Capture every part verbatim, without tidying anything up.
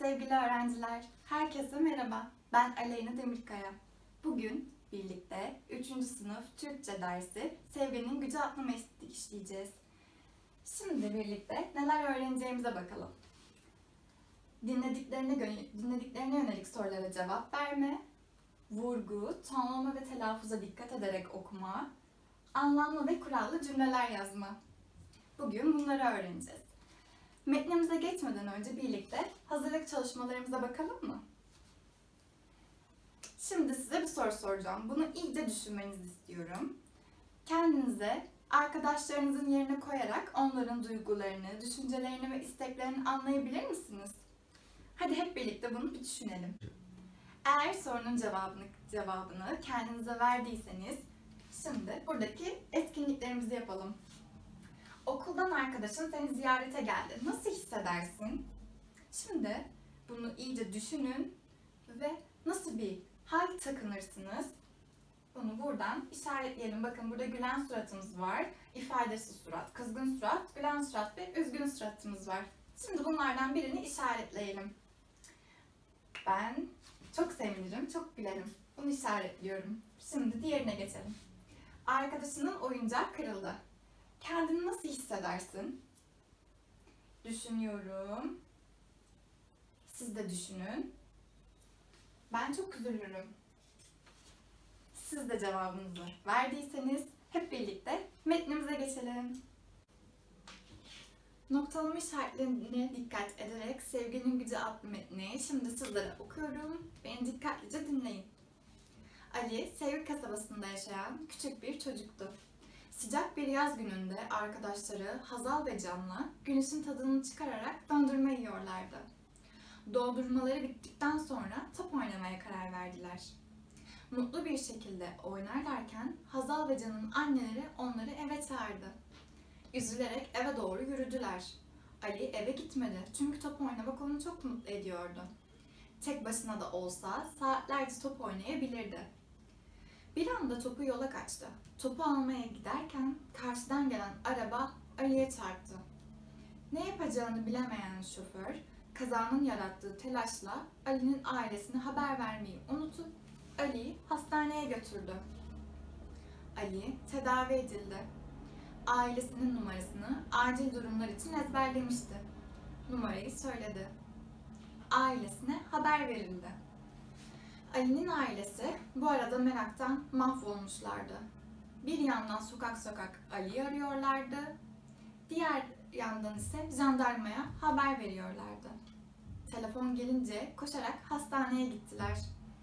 Sevgili öğrenciler, herkese merhaba. Ben Aleyna Demirkaya. Bugün birlikte üçüncü sınıf Türkçe dersi Sevginin Gücü adlı metni işleyeceğiz. Şimdi birlikte neler öğreneceğimize bakalım. Dinlediklerine, dinlediklerine yönelik sorulara cevap verme, vurgu, tonlama ve telaffuza dikkat ederek okuma, anlamlı ve kurallı cümleler yazma. Bugün bunları öğreneceğiz. Metnimize geçmeden önce birlikte hazırlık çalışmalarımıza bakalım mı? Şimdi size bir soru soracağım. Bunu iyice düşünmenizi istiyorum. Kendinize arkadaşlarınızın yerine koyarak onların duygularını, düşüncelerini ve isteklerini anlayabilir misiniz? Hadi hep birlikte bunu bir düşünelim. Eğer sorunun cevabını, cevabını kendinize verdiyseniz, şimdi buradaki etkinliklerimizi yapalım. Okuldan arkadaşın seni ziyarete geldi. Nasıl hissedersin? Şimdi bunu iyice düşünün ve nasıl bir hal takınırsınız? Bunu buradan işaretleyelim. Bakın burada gülen suratımız var. İfadesiz surat, kızgın surat, gülen surat ve üzgün suratımız var. Şimdi bunlardan birini işaretleyelim. Ben çok sevinirim, çok gülerim. Bunu işaretliyorum. Şimdi diğerine geçelim. Arkadaşının oyuncağı kırıldı. Kendini nasıl hissedersin? Düşünüyorum. Siz de düşünün. Ben çok üzülürüm. Siz de cevabınızı verdiyseniz hep birlikte metnimize geçelim. Noktalama işaretlerine dikkat ederek Sevginin Gücü adlı metni şimdi sizlere okuyorum. Beni dikkatlice dinleyin. Ali, Sevgi kasabasında yaşayan küçük bir çocuktu. Sıcak bir yaz gününde arkadaşları Hazal ve Can'la güneşin tadını çıkararak dondurma yiyorlardı. Doldurmaları bittikten sonra top oynamaya karar verdiler. Mutlu bir şekilde oynarlarken Hazal ve Can'ın anneleri onları eve çağırdı. Üzülerek eve doğru yürüdüler. Ali eve gitmedi çünkü top oynamak onu çok mutlu ediyordu. Tek başına da olsa saatlerce top oynayabilirdi. Bir anda topu yola kaçtı. Topu almaya giderken karşıdan gelen araba Ali'ye çarptı. Ne yapacağını bilemeyen şoför, kazanın yarattığı telaşla Ali'nin ailesine haber vermeyi unutup Ali'yi hastaneye götürdü. Ali tedavi edildi. Ailesinin numarasını acil durumlar için ezberlemişti. Numarayı söyledi. Ailesine haber verildi. Ali'nin ailesi bu arada meraktan mahvolmuşlardı. Bir yandan sokak sokak Ali'yi arıyorlardı. Diğer yandan ise jandarmaya haber veriyorlardı. Telefon gelince koşarak hastaneye gittiler.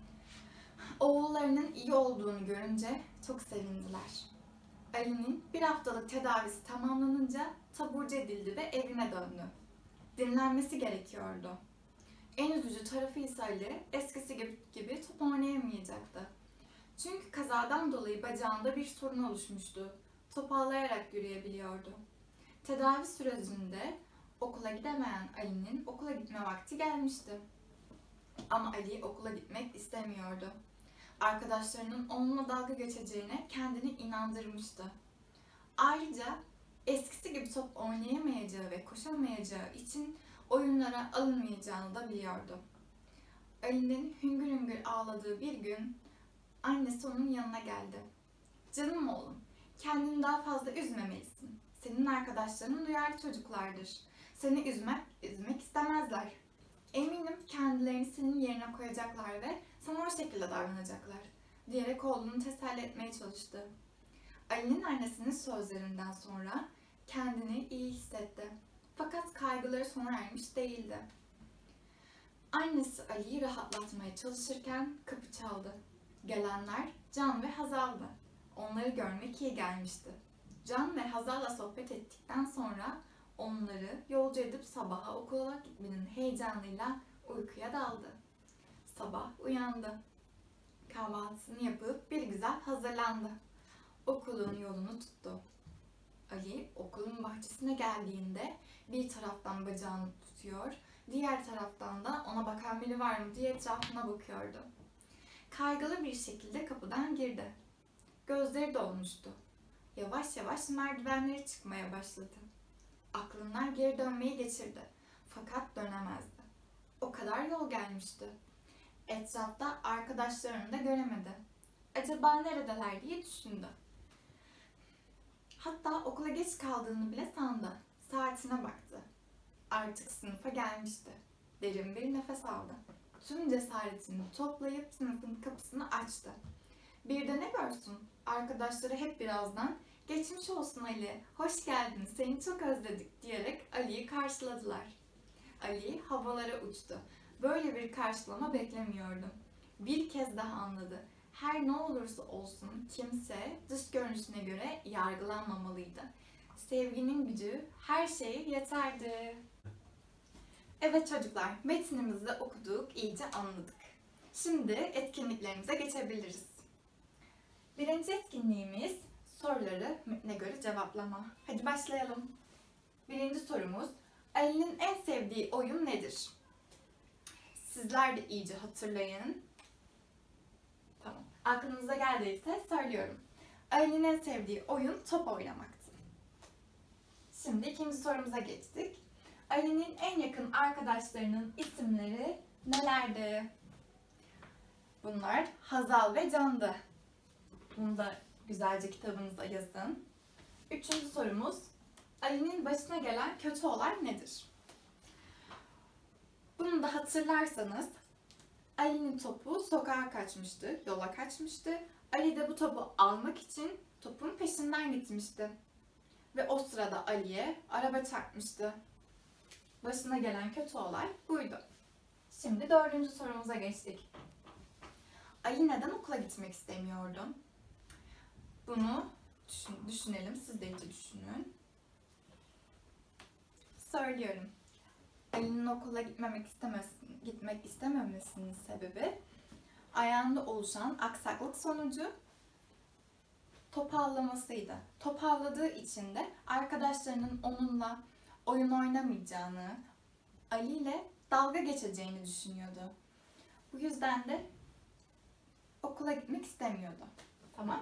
Oğullarının iyi olduğunu görünce çok sevindiler. Ali'nin bir haftalık tedavisi tamamlanınca taburcu edildi ve evine döndü. Dinlenmesi gerekiyordu. En üzücü tarafı ise Ali eskisi gibi, gibi top oynayamayacaktı. Çünkü kazadan dolayı bacağında bir sorun oluşmuştu. Topallayarak yürüyebiliyordu. Tedavi sürecinde okula gidemeyen Ali'nin okula gitme vakti gelmişti. Ama Ali okula gitmek istemiyordu. Arkadaşlarının onunla dalga geçeceğine kendini inandırmıştı. Ayrıca eskisi gibi top oynayamayacağı ve koşamayacağı için oyunlara alınmayacağını da biliyordu. Ali'nin hüngür hüngür ağladığı bir gün annesi onun yanına geldi. "Canım oğlum, kendini daha fazla üzmemelisin. Senin arkadaşların duyarlı çocuklardır. Seni üzmek, üzmek istemezler. Eminim kendilerini senin yerine koyacaklar ve sana o şekilde davranacaklar," diyerek oğlunu teselli etmeye çalıştı. Ali'nin annesinin sözlerinden sonra kendini iyi hissetti. Fakat kaygıları sona ermiş değildi. Annesi Ali'yi rahatlatmaya çalışırken kapı çaldı. Gelenler Can ve Hazal'dı. Onları görmek iyi gelmişti. Can ve Hazal'la sohbet ettikten sonra onları yolcu edip sabaha okula gitmenin heyecanıyla uykuya daldı. Sabah uyandı. Kahvaltısını yapıp bir güzel hazırlandı. Okulun yolunu tuttu. Ali okulun bahçesine geldiğinde bir taraftan bacağını tutuyor, diğer taraftan da ona bakan biri var mı diye etrafına bakıyordu. Kaygılı bir şekilde kapıdan girdi. Gözleri dolmuştu. Yavaş yavaş merdivenleri çıkmaya başladı. Aklından geri dönmeyi geçirdi. Fakat dönemezdi. O kadar yol gelmişti. Etrafta arkadaşlarını da göremedi. Acaba neredeler diye düşündü. Hatta okula geç kaldığını bile sandı. Saatine baktı. Artık sınıfa gelmişti. Derin bir nefes aldı. Tüm cesaretini toplayıp sınıfın kapısını açtı. Bir de ne görsün? Arkadaşları hep birazdan "Geçmiş olsun Ali, hoş geldin, seni çok özledik" diyerek Ali'yi karşıladılar. Ali havalara uçtu. Böyle bir karşılama beklemiyordu. Bir kez daha anladı. Her ne olursa olsun kimse dış görünüşüne göre yargılanmamalıydı. Sevginin gücü her şeye yeterdi. Evet çocuklar, metnimizi okuduk, iyice anladık. Şimdi etkinliklerimize geçebiliriz. Birinci etkinliğimiz soruları metne göre cevaplama. Hadi başlayalım. Birinci sorumuz, Ali'nin en sevdiği oyun nedir? Sizler de iyice hatırlayın. Tamam. Aklınıza geldiyse söylüyorum. Ali'nin en sevdiği oyun top oynamaktı. Şimdi ikinci sorumuza geçtik. Ali'nin en yakın arkadaşlarının isimleri nelerdi? Bunlar Hazal ve Can'dı. Bunu da güzelce kitabınıza yazın. Üçüncü sorumuz, Ali'nin başına gelen kötü olay nedir? Bunu da hatırlarsanız, Ali'nin topu sokağa kaçmıştı, yola kaçmıştı. Ali de bu topu almak için topun peşinden gitmişti. Ve o sırada Ali'ye araba çarpmıştı. Başına gelen kötü olay buydu. Şimdi dördüncü sorumuza geçtik. Ali neden okula gitmek istemiyordu? Bunu düşün, düşünelim, siz de iyice düşünün. Söylüyorum. Ali'nin okula gitmemek istemesin, gitmek istememesinin sebebi ayağında oluşan aksaklık sonucu topallamasıydı. Topalladığı için de arkadaşlarının onunla oyun oynamayacağını, Ali ile dalga geçeceğini düşünüyordu. Bu yüzden de okula gitmek istemiyordu. Tamam.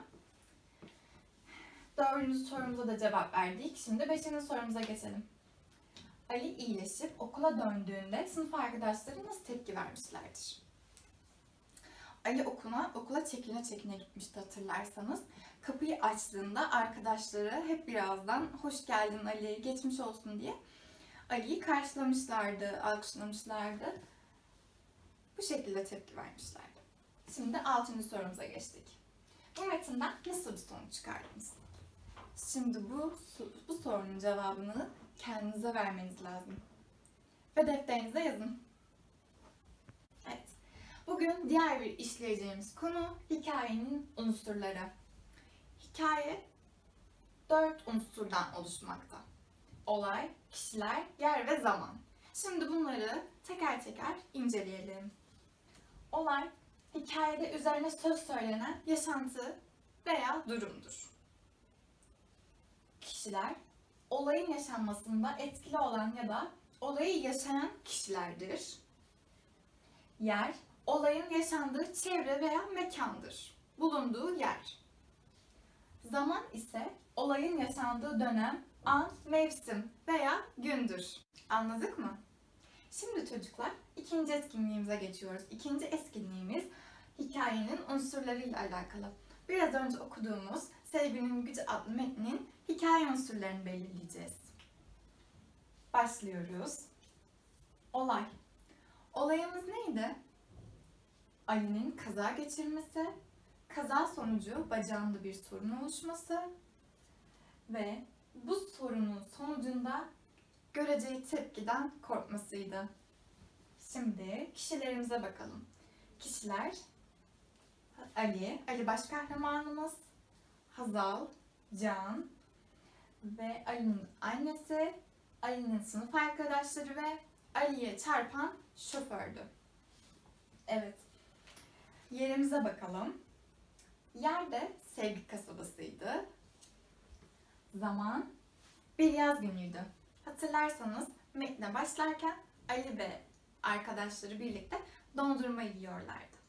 Dördüncü sorumuza da cevap verdik. Şimdi beşinci sorumuza geçelim. Ali iyileşip okula döndüğünde sınıf arkadaşları nasıl tepki vermişlerdir? Ali okula, okula çekine çekine gitmişti hatırlarsanız. Kapıyı açtığında arkadaşları hep birazdan "Hoş geldin Ali, geçmiş olsun" diye Ali'yi karşılamışlardı, alkışlamışlardı. Bu şekilde tepki vermişlerdi. Şimdi altıncı sorumuza geçtik. Bu metinden nasıl bir sonuç çıkardınız? Şimdi bu, bu sorunun cevabını kendinize vermeniz lazım. Ve defterinize yazın. Evet. Bugün diğer bir işleyeceğimiz konu hikayenin unsurları. Hikaye dört unsurdan oluşmakta. Olay, kişiler, yer ve zaman. Şimdi bunları teker teker inceleyelim. Olay, hikayede üzerine söz söylenen yaşantı veya durumdur. Kişiler, olayın yaşanmasında etkili olan ya da olayı yaşayan kişilerdir. Yer, olayın yaşandığı çevre veya mekandır. Bulunduğu yer. Zaman ise olayın yaşandığı dönem, an, mevsim veya gündür. Anladık mı? Şimdi çocuklar ikinci etkinliğimize geçiyoruz. İkinci etkinliğimiz hikayenin unsurlarıyla alakalı. Biraz önce okuduğumuz Sevginin Gücü adlı metnin hikaye unsurlarını belirleyeceğiz. Başlıyoruz. Olay. Olayımız neydi? Ali'nin kaza geçirmesi, kaza sonucu bacağında bir sorun oluşması ve bu sorunun sonucunda göreceği tepkiden korkmasıydı. Şimdi kişilerimize bakalım. Kişiler Ali, Ali baş kahramanımız, Hazal, Can ve Ali'nin annesi, Ali'nin sınıf arkadaşları ve Ali'ye çarpan şofördü. Evet. Yerimize bakalım. Yerde Sevgi kasabasıydı. Zaman bir yaz günüydü. Hatırlarsanız metne başlarken Ali ve arkadaşları birlikte dondurma yiyorlardı.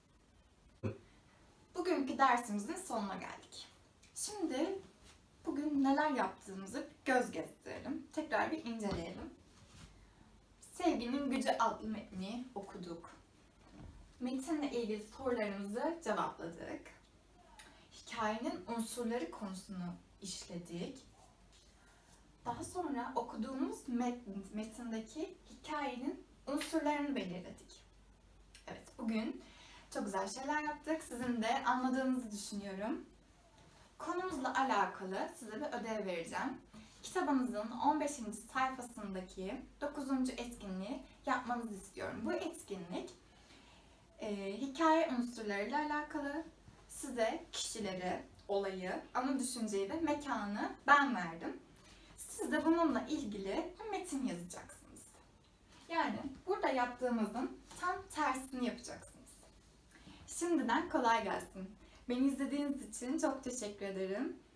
Bugünkü dersimizin sonuna geldik. Şimdi bugün neler yaptığımızı göz gezdirelim. Tekrar bir inceleyelim. Sevginin Gücü adlı metni okuduk. Metinle ilgili sorularımızı cevapladık. Hikayenin unsurları konusunu işledik. Daha sonra okuduğumuz metin, metindeki hikayenin unsurlarını belirledik. Evet, bugün çok güzel şeyler yaptık. Sizin de anladığınızı düşünüyorum. Konumuzla alakalı size bir ödev vereceğim. Kitabınızın on beşinci sayfasındaki dokuzuncu etkinliği yapmanızı istiyorum. Bu etkinlik e, hikaye unsurlarıyla alakalı. Size kişileri, olayı, ana düşünceyi ve mekanı ben verdim. Siz de bununla ilgili bir metin yazacaksınız. Yani burada yaptığımızın tam tersini yapacaksınız. Şimdiden kolay gelsin. Beni izlediğiniz için çok teşekkür ederim.